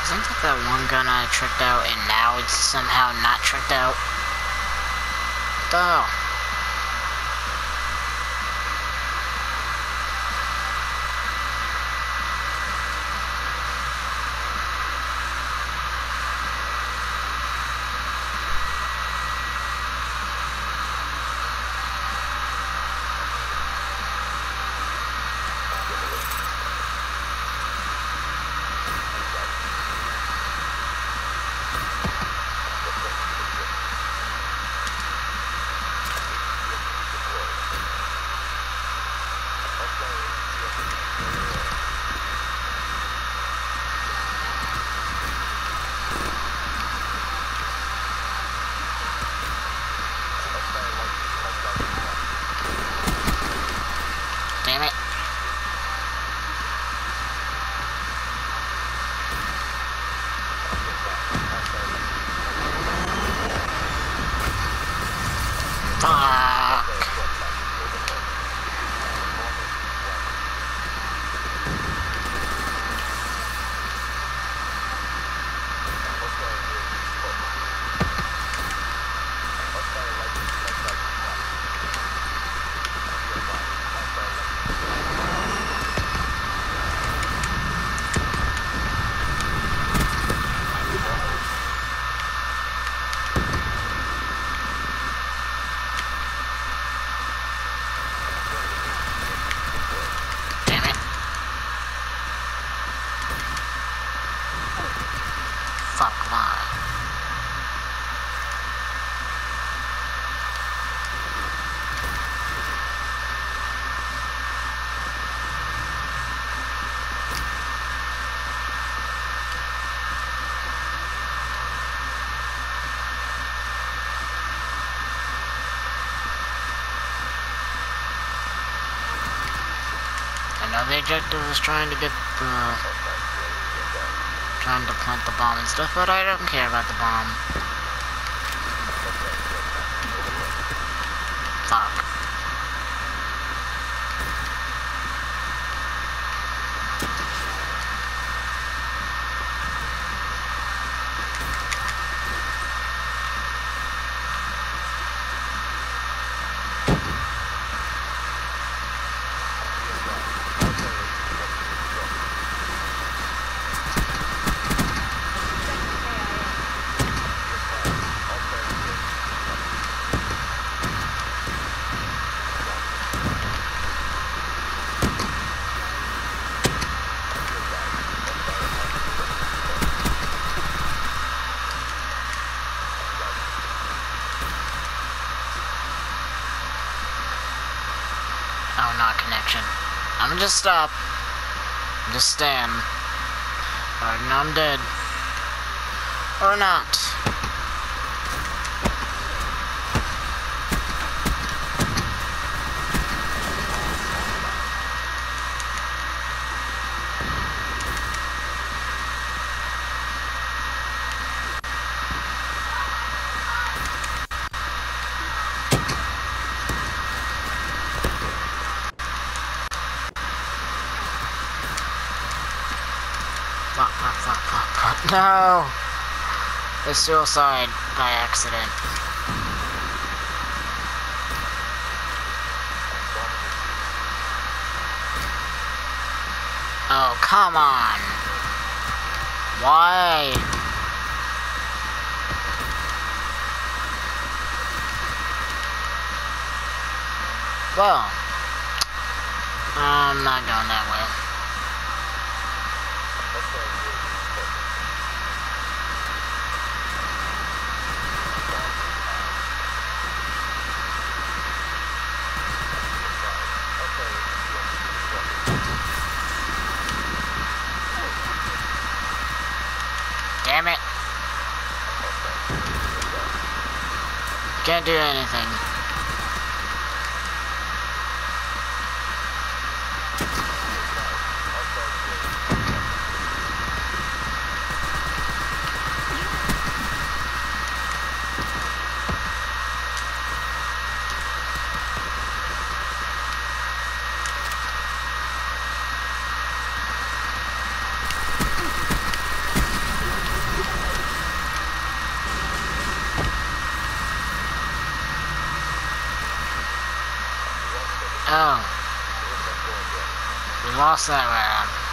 Isn't that one gun I tricked out and now it's somehow not tricked out? What the hell? Damn it. Fuck. Fuck my. I know the objective is trying to get the... trying to plant the bomb and stuff, but I don't care about the bomb. Fuck. Oh, not connection. I'm gonna just stop. Just stand. Or no, I'm dead. Or not. Fuck. No! It's suicide by accident. Oh, come on. Why? Well, I'm not going that way. Damn it. Can't do anything. Oh. We lost that round.